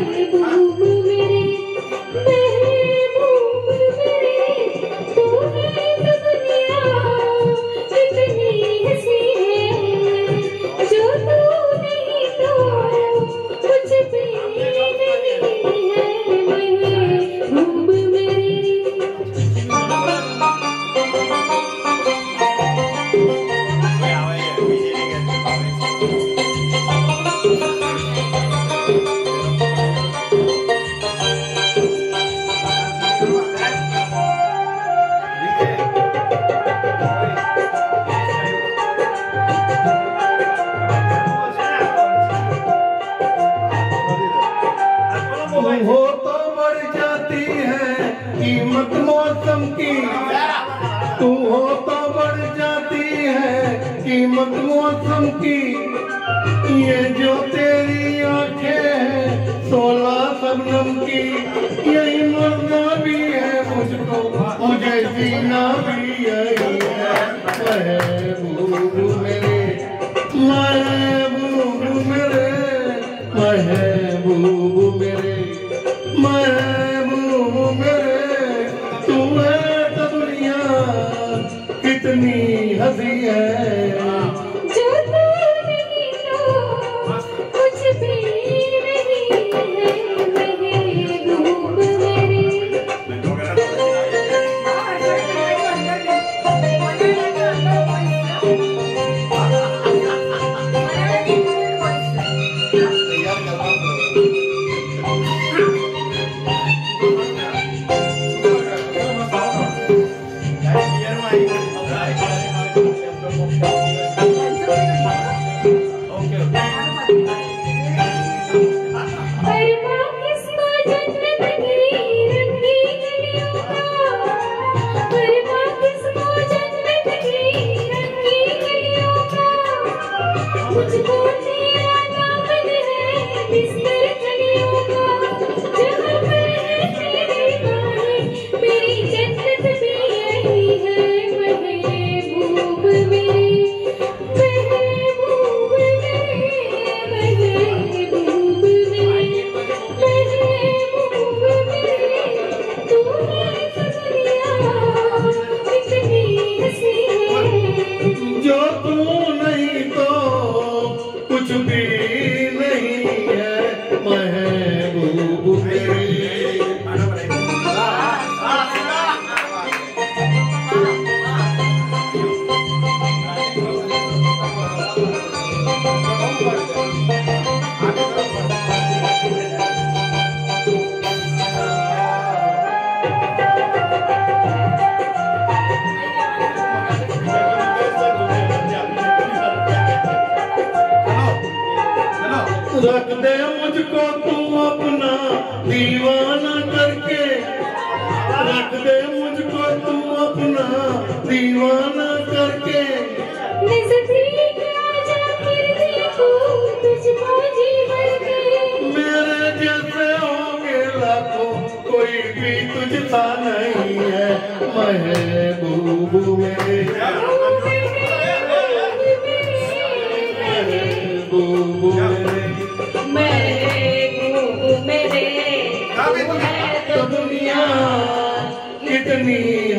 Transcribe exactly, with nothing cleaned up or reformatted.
महबूब मेरे, महबूब मेरे, तू है तो दुनिया कितनी हसी है, जो तू नहीं तो कुछ भी नहीं है, महबूब मेरे। हो तो बढ़ जाती है कीमत मौसम की, तू हो तो बढ़ जाती है कीमत मौसम की, ये जो तेरी आंखें हैं सोलह शबनम की, यही मरना भी है मुझको, मुझे जीना भी यही है, महबूब मेरे, महबूब मेरे, महबूब मेरे, महबूब मेरे, तू है तो दुनिया कितनी हसी है, जो तू नहीं तो कुछ भी नहीं है, महबूब मेरे। मुझको तेरा दामन है बिस्तर कलियों का, जहाँ मैं तेरे बाहें मेरी जन्नत भी यही है, महबूब मेरे, महबूब मेरे, महबूब मेरे, महबूब मेरे, तू है तो दुनिया कितनी हसी है, जो तू नहीं तो कुछ भी नहीं है, महबूब मेरे। रख दे मुझको तू अपना दीवाना करके, रख दे मुझको तू अपना दीवाना करके, नज़दीक आजा फिर देखो तुझको जी भर के, मेरे जैसे होंगे लाखों कोई भी तुझसा नहीं है, महबूब मेरे, महबूब मेरे, महबूब मेरे, तो दुनिया कितनी